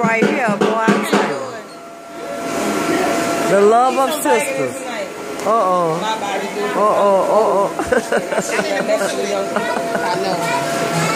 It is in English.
right here, boy. I tell you. The love of sisters. My body do. I know.